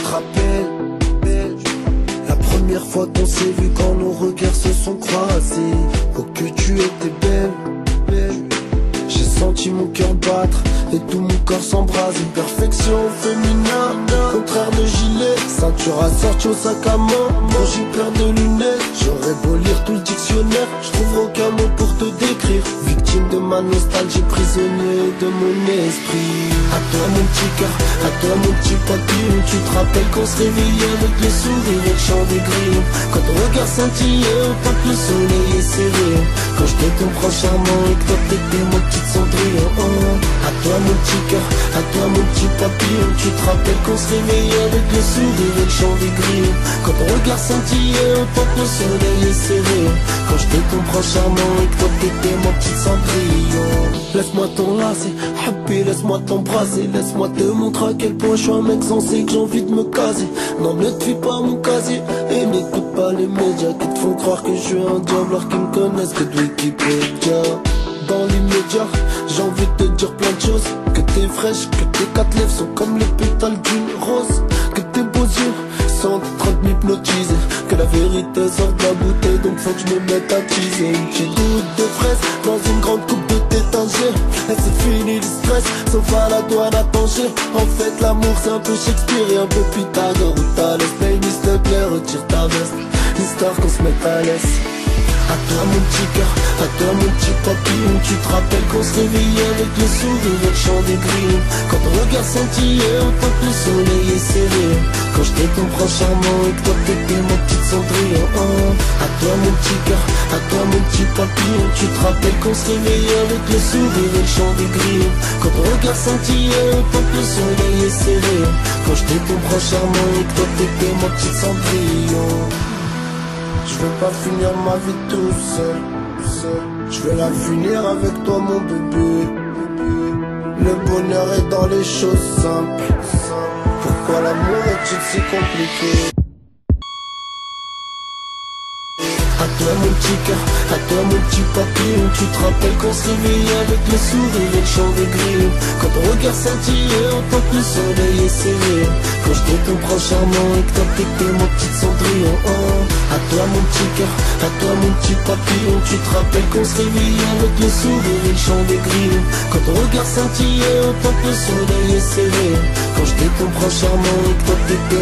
rappelles la première fois qu'on s'est vu quand nos regards se sont croisés? Oh que tu étais belle. J'ai senti mon cœur battre et tout mon corps s'embraser. Perfection féminin, contraire de gilet, ceinture assortie au sac à main. Quand j'ai peur de lunettes, j'aurais beau lire tout le dictionnaire, je trouve aucun mot pour te décrire. Victime de ma nostalgie, prisonnier de mon esprit. À toi mon petit cœur, à toi mon petit papillon. Tu te rappelles qu'on se réveillait avec le sourire et le chant des grillons. Quand ton regard scintillait autant que le soleil est serré. Quand j'étais ton proche charmant et que toi t'étais mon petit Cendrillon. À toi mon petit cœur, à toi mon petit papillon. Tu te rappelles qu'on se réveillait avec le sourire et le chant des grillons. Quand ton regard scintillait autant que le soleil est serré. Quand j'étais ton proche charmant et que toi t'étais mon petit Cendrillon. Laisse-moi t'enlacer, happy, laisse-moi t'embrasser. Laisse-moi te montrer à quel point je suis un mec sensé, que j'ai envie de me caser. Non ne te fie pas mon casier et n'écoute pas les médias qui te font croire que je suis un diable alors qu'ils me connaissent que de Wikipédia. Dans l'immédiat, j'ai envie de te dire plein de choses. Que t'es fraîche, que tes quatre lèvres sont comme les pétales d'une rose. Que tes beaux yeux sont en train de m'hypnotiser. Que la vérité sort de la bouteille, donc faut que je me mette à teaser. Une petite goutte de fraise dans une grande coupe de thé tangé. Et c'est fini le stress, sauf à la douane à Tanger. En fait l'amour c'est un peu Shakespeare et un peu Pythagore ou Thalès. Baby s'il te plaît retire ta veste, histoire qu'on se mette à l'aise. À toi mon petit cœur, à toi mon petit papillon. Tu te rappelles qu'on se réveillait avec le sourire et le chant des grillons. Quand ton regard scintillait autant que le soleil est serré. Quand j'étais ton proche charmant et que toi t'étais mon petit Cendrillon. À toi mon petit cœur, à toi mon petit papillon. Tu te rappelles qu'on se réveillait avec le sourire et le chant des grillons. Quand ton regard scintillait autant que le soleil est serré. Quand j'étais ton proche charmant et que toi t'étais mon petit Cendrillon. Je veux pas finir ma vie tout seul. Je veux la finir avec toi mon bébé. Le bonheur est dans les choses simples. Pourquoi l'amour est-il si compliqué? À toi mon petit cœur, à toi mon petit papillon. Tu te rappelles qu'on se réveillait avec le sourire et le chant des grillons. Quand ton regard scintillait autant que le soleil est serré. Quand j'étais ton proche charmant et que toi t'étais mon petit Cendrillon. À toi mon petit cœur, à toi mon petit papillon. Tu te rappelles qu'on se réveillait avec le sourire et le chant des grillons. Quand ton regard scintillait autant que le soleil est serré. Quand j'étais ton proche charmant et que toi t'étais